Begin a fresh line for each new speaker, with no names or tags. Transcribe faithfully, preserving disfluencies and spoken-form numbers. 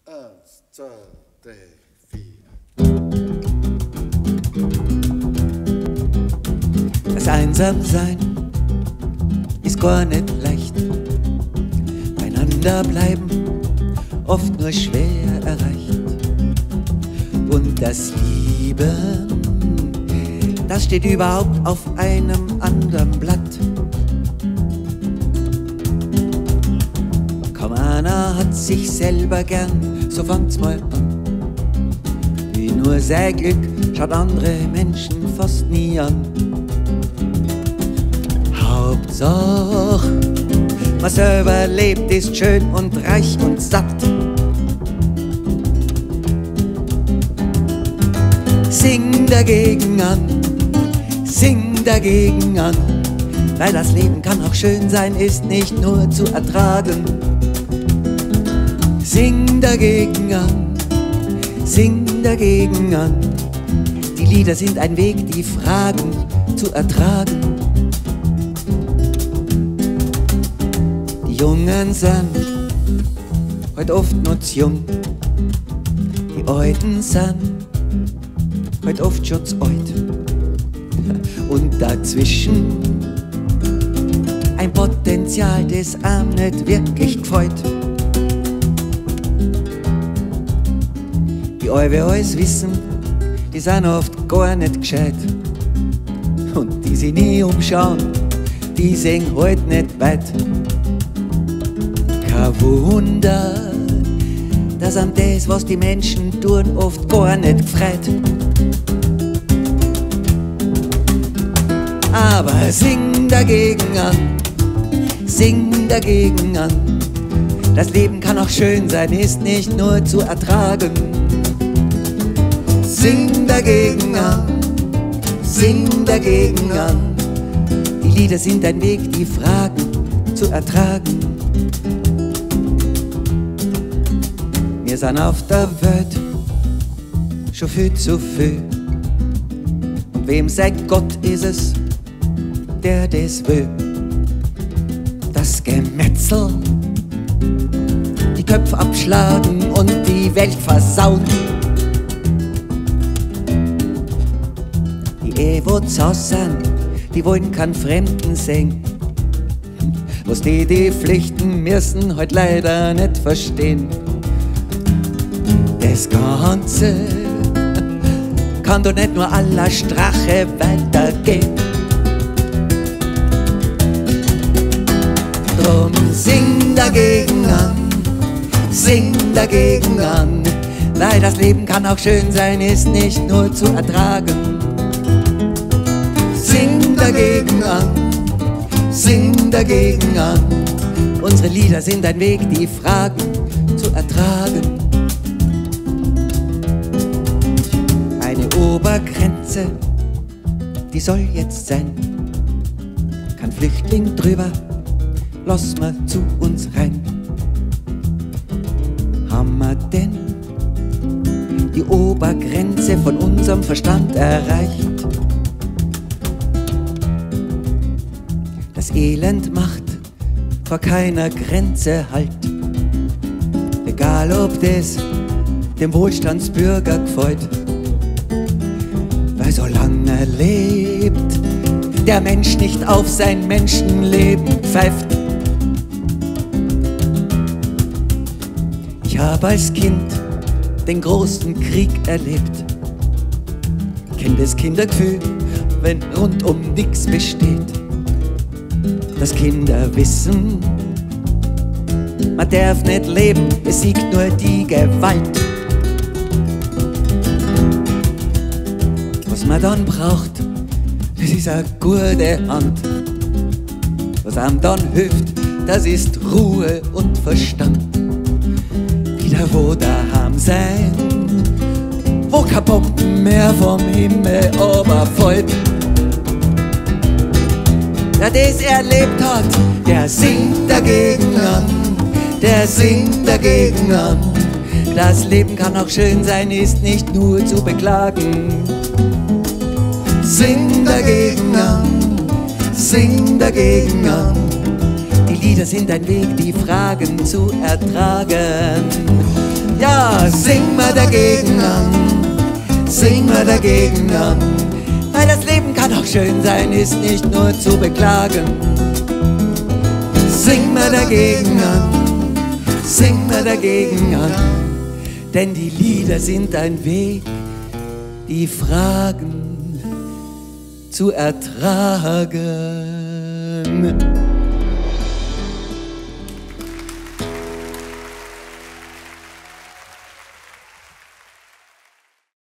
Eins, zwei, drei, vier.
Das Einsamsein ist gar nicht leicht. Beieinander bleiben oft nur schwer erreicht. Und das Lieben, das steht überhaupt auf einem anderen Blatt. Kaum einer hat sich selber gern, so fangt's mal an. Wie nur sein Glück schaut andere Menschen fast nie an. Hauptsache, man selber lebt, ist schön und reich und satt. Sing dagegen an, sing dagegen an, weil das Leben kann auch schön sein, ist nicht nur zu ertragen. Sing dagegen an, sing dagegen an, die Lieder sind ein Weg, die Fragen zu ertragen. Die Jungen sind heut oft nur zu jung, die Alten sind heut oft schon zu alt. Und dazwischen ein Potenzial, das einem nicht wirklich gefällt. Die alle alles wissen, die sind oft gar nicht gescheit. Und die sich nie umschauen, die sehen halt nicht weit. Kein Wunder, dass an das, was die Menschen tun, oft gar nicht gefreut. Aber sing dagegen an, sing dagegen an, das Leben kann auch schön sein, ist nicht nur zu ertragen. Sing dagegen an, sing dagegen an, die Lieder sind ein Weg, die Fragen zu ertragen. Wir sind auf der Welt schon viel zu viel, und wem sagt Gott ist es, der das will. Das Gemetzel, die Köpfe abschlagen und die Welt versauen. Die eh wo zu Haus sind, die wollen keinen Fremden sehen. Was die die Pflichten müssen heut leider nicht verstehen. Das Ganze kann doch nicht nur aller Strache weitergehen. Drum sing dagegen an, sing dagegen an, weil das Leben kann auch schön sein, ist nicht nur zu ertragen. Sing dagegen an, sing dagegen an, unsere Lieder sind ein Weg, die Fragen zu ertragen. Eine Obergrenze, die soll jetzt sein, kein Flüchtling drüber, lass mal zu uns rein. Haben wir denn die Obergrenze von unserem Verstand erreicht? Das Elend macht vor keiner Grenze Halt. Egal ob das dem Wohlstandsbürger gefällt. Weil solange er lebt, der Mensch nicht auf sein Menschenleben pfeift. Ich habe als Kind den großen Krieg erlebt. Kenn das Kindergefühl, wenn rundum nix besteht. Dass Kinder wissen, man darf nicht leben, es siegt nur die Gewalt. Was man dann braucht, das ist eine gute Hand. Was einem dann hilft, das ist Ruhe und Verstand. Wieder wo daheim sein, wo kein Bomben mehr vom Himmel oberfällt. Wer das erlebt hat, der singt dagegen an, der singt dagegen an. Das Leben kann auch schön sein, ist nicht nur zu beklagen. Sing dagegen an, sing dagegen an, die Lieder sind ein Weg, die Fragen zu ertragen. Ja, Ja, sing mal dagegen an, sing mal dagegen an, weil das Leben kann auch schön sein, ist nicht nur zu beklagen. Sing mal dagegen an, sing mal dagegen an, denn die Lieder sind ein Weg, die Fragen zu ertragen.